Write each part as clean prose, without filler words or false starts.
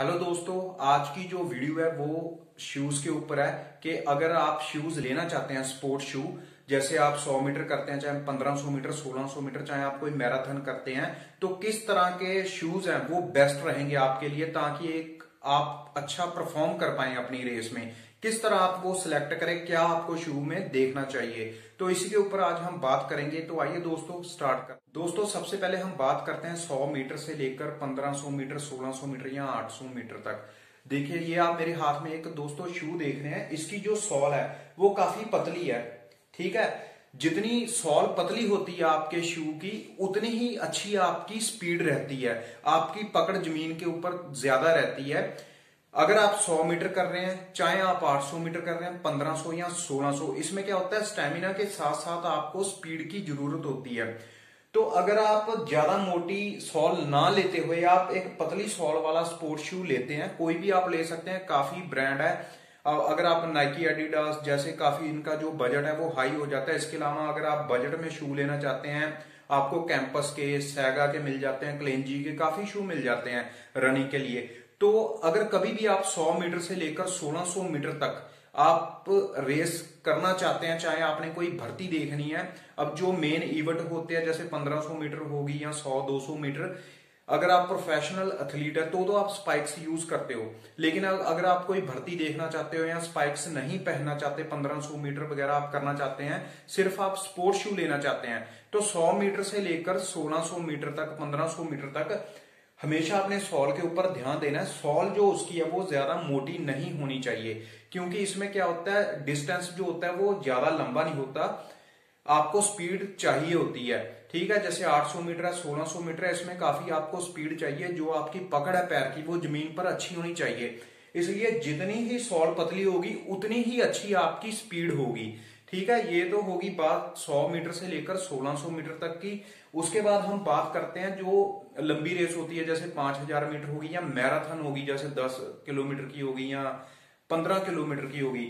Hello दोस्तों, आज की जो वीडियो है वो शूज के ऊपर है कि अगर आप शूज लेना चाहते हैं स्पोर्ट्स शू, जैसे आप 100 मीटर करते हैं, चाहे 1500 मीटर, 1600 मीटर, चाहे आप कोई मैराथन करते हैं, तो किस तरह के शूज हैं वो बेस्ट रहेंगे आपके लिए, ताकि एक आप अच्छा परफॉर्म कर पाए अपनी रेस में। किस तरह आप वो सिलेक्ट करें, क्या आपको शू में देखना चाहिए, तो इसी के ऊपर आज हम बात करेंगे। तो आइए दोस्तों स्टार्ट कर। दोस्तों सबसे पहले हम बात करते हैं 100 मीटर से लेकर 1500 मीटर, 1600 मीटर या 800 मीटर तक। देखिए ये आप मेरे हाथ में एक दोस्तों शू देख रहे हैं, इसकी जो सॉल है वो काफी पतली है। ठीक है, जितनी सॉल पतली होती है आपके शू की, उतनी ही अच्छी आपकी स्पीड रहती है, आपकी पकड़ जमीन के ऊपर ज्यादा रहती है। अगर आप 100 मीटर कर रहे हैं, चाहे आप 800 मीटर कर रहे हैं, 1500 या 1600, इसमें क्या होता है, स्टेमिना के साथ साथ आपको स्पीड की जरूरत होती है। तो अगर आप ज्यादा मोटी सॉल ना लेते हुए आप एक पतली सॉल वाला स्पोर्ट्स शू लेते हैं, कोई भी आप ले सकते हैं, काफी ब्रांड है। अगर आप नाइकी, एडिडास जैसे काफी इनका जो बजट है वो हाई हो जाता है। इसके अलावा अगर आप बजट में शू लेना चाहते हैं, आपको कैंपस के, सैगा के मिल जाते हैं, क्लेंजी के काफी शू मिल जाते हैं रनिंग के लिए। तो अगर कभी भी आप 100 मीटर से लेकर 1600 मीटर तक आप रेस करना चाहते हैं, चाहे आपने कोई भर्ती देखनी है, अब जो मेन इवेंट होते हैं जैसे 1500 मीटर होगी या 100-200 मीटर, अगर आप प्रोफेशनल एथलीट है तो आप स्पाइक्स यूज करते हो। लेकिन अगर आप कोई भर्ती देखना चाहते हो या स्पाइक्स नहीं पहनना चाहते, 1500 मीटर वगैरह आप करना चाहते हैं, सिर्फ आप स्पोर्ट्स शू लेना चाहते हैं, तो 100 मीटर से लेकर 1600 मीटर तक, 1500 मीटर तक हमेशा अपने सॉल के ऊपर ध्यान देना है। सॉल जो उसकी है वो ज्यादा मोटी नहीं होनी चाहिए, क्योंकि इसमें क्या होता है, डिस्टेंस जो होता है वो ज्यादा लंबा नहीं होता, आपको स्पीड चाहिए होती है। ठीक है, जैसे 800 मीटर है, 1600 मीटर है, इसमें काफी आपको स्पीड चाहिए। जो आपकी पकड़ है पैर की वो जमीन पर अच्छी होनी चाहिए, इसलिए जितनी ही सॉल पतली होगी उतनी ही अच्छी आपकी स्पीड होगी। ठीक है, ये तो होगी बात 100 मीटर से लेकर 1600 मीटर तक की। उसके बाद हम बात करते हैं जो लंबी रेस होती है, जैसे 5000 मीटर होगी या मैराथन होगी, जैसे 10 किलोमीटर की होगी या 15 किलोमीटर की होगी।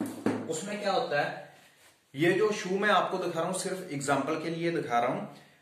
उसमें क्या होता है, ये जो शू मैं आपको दिखा रहा हूं सिर्फ एग्जाम्पल के लिए दिखा रहा हूं।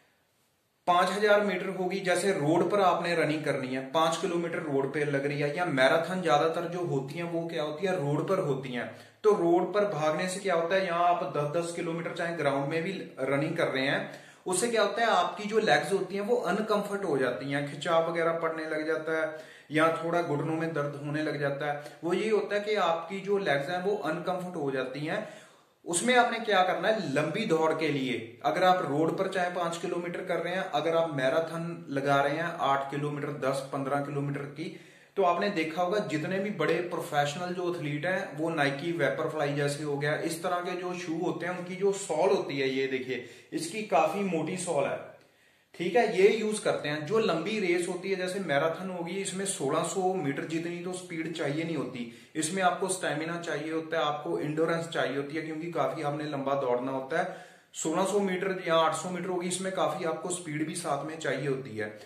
5000 मीटर होगी, जैसे रोड पर आपने रनिंग करनी है, 5 किलोमीटर रोड पे लग रही है, या मैराथन ज्यादातर जो होती है वो क्या होती है, रोड पर होती है। तो रोड पर भागने से क्या होता है, यहाँ आप 10-10 किलोमीटर चाहे ग्राउंड में भी रनिंग कर रहे हैं, उससे क्या होता है, आपकी जो लेग्स होती हैं वो अनकंफर्ट हो जाती हैं, खिंचाव वगैरह पड़ने लग जाता है, या थोड़ा घुटनों में दर्द होने लग जाता है। वो ये होता है कि आपकी जो लेग्स हैं वो अनकंफर्ट हो जाती हैं। उसमें आपने क्या करना है, लंबी दौड़ के लिए अगर आप रोड पर चाहे 5 किलोमीटर कर रहे हैं, अगर आप मैराथन लगा रहे हैं 8 किलोमीटर, 10-15 किलोमीटर की, तो आपने देखा होगा जितने भी बड़े प्रोफेशनल जो एथलीट हैं वो नाइकी, वेपरफ्लाई जैसे हो गया, इस तरह के जो शू होते हैं उनकी जो सॉल होती है, ये देखिए इसकी काफी मोटी सॉल है। ठीक है, ये यूज करते हैं। जो लंबी रेस होती है जैसे मैराथन होगी, इसमें 1600 मीटर जितनी तो स्पीड चाहिए नहीं होती, इसमें आपको स्टेमिना चाहिए होता है, आपको इंडोरेंस चाहिए होती है, क्योंकि काफी आपने लंबा दौड़ना होता है। 1600 मीटर या 800 मीटर होगी, इसमें काफी आपको स्पीड भी साथ में चाहिए होती है।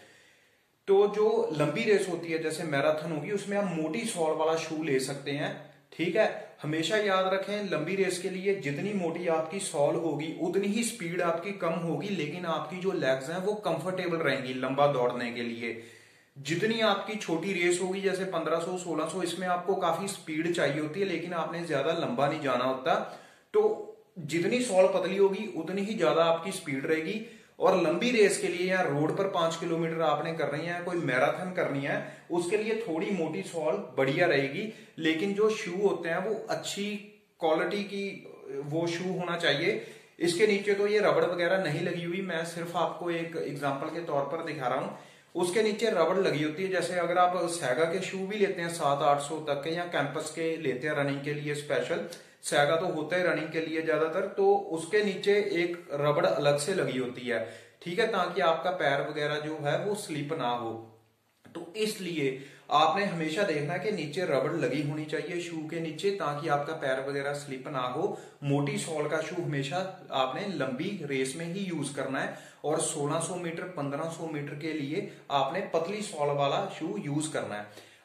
तो जो लंबी रेस होती है जैसे मैराथन होगी, उसमें आप मोटी सॉल वाला शू ले सकते हैं। ठीक है, हमेशा याद रखें लंबी रेस के लिए जितनी मोटी आपकी सॉल होगी उतनी ही स्पीड आपकी कम होगी, लेकिन आपकी जो लेग्स हैं वो कंफर्टेबल रहेंगी लंबा दौड़ने के लिए। जितनी आपकी छोटी रेस होगी जैसे 1500, 1600, इसमें आपको काफी स्पीड चाहिए होती है, लेकिन आपने ज्यादा लंबा नहीं जाना होता। तो जितनी सॉल पतली होगी उतनी ही ज्यादा आपकी स्पीड रहेगी। और लंबी रेस के लिए या रोड पर 5 किलोमीटर आपने कर रही है, कोई मैराथन करनी है, उसके लिए थोड़ी मोटी सॉल बढ़िया रहेगी। लेकिन जो शू होते हैं वो अच्छी क्वालिटी की वो शू होना चाहिए। इसके नीचे तो ये रबड़ वगैरह नहीं लगी हुई, मैं सिर्फ आपको एक एग्जांपल के तौर पर दिखा रहा हूं। उसके नीचे रबड़ लगी होती है, जैसे अगर आप सैगा के शू भी लेते हैं 700-800 तक के, या कैंपस के लेते हैं रनिंग के लिए स्पेशल, सैगा तो होता है रनिंग के लिए ज्यादातर, तो उसके नीचे एक रबड़ अलग से लगी होती है। ठीक है, ताकि आपका पैर वगैरह जो है वो स्लिप ना हो। तो इसलिए आपने हमेशा देखना है कि नीचे रबड़ लगी होनी चाहिए शू के नीचे, ताकि आपका पैर वगैरह स्लिप ना हो। मोटी सॉल का शू हमेशा आपने लंबी रेस में ही यूज करना है, और 1600 मीटर, 1500 मीटर के लिए आपने पतली सॉल वाला शू यूज करना है।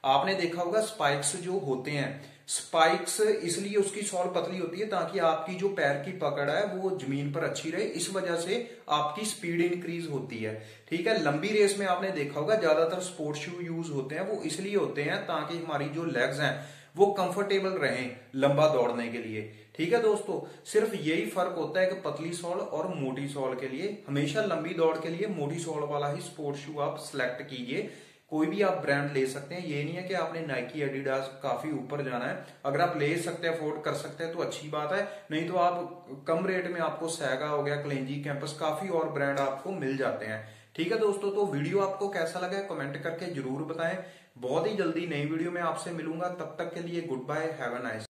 आपने देखा होगा स्पाइक्स जो होते हैं, स्पाइक्स इसलिए उसकी सॉल पतली होती है ताकि आपकी जो पैर की पकड़ है वो जमीन पर अच्छी रहे, इस वजह से आपकी स्पीड इंक्रीज होती है। ठीक है, लंबी रेस में आपने देखा होगा ज्यादातर स्पोर्ट्स शू यूज होते हैं, वो इसलिए होते हैं ताकि हमारी जो लेग्स हैं वो कंफर्टेबल रहें लंबा दौड़ने के लिए। ठीक है दोस्तों, सिर्फ यही फर्क होता है कि पतली सॉल और मोटी सॉल के लिए। हमेशा लंबी दौड़ के लिए मोटी सॉल वाला ही स्पोर्ट्स शू आप सिलेक्ट कीजिए। कोई भी आप ब्रांड ले सकते हैं, ये नहीं है कि आपने नाइकी एडिडास काफी ऊपर जाना है। अगर आप ले सकते हैं, अफोर्ड कर सकते हैं तो अच्छी बात है, नहीं तो आप कम रेट में आपको सैगा हो गया, क्लेंजी कैंपस, काफी और ब्रांड आपको मिल जाते हैं। ठीक है दोस्तों, तो वीडियो आपको कैसा लगा कमेंट करके जरूर बताएं। बहुत ही जल्दी नई वीडियो में आपसे मिलूंगा, तब तक के लिए goodbye, have a nice.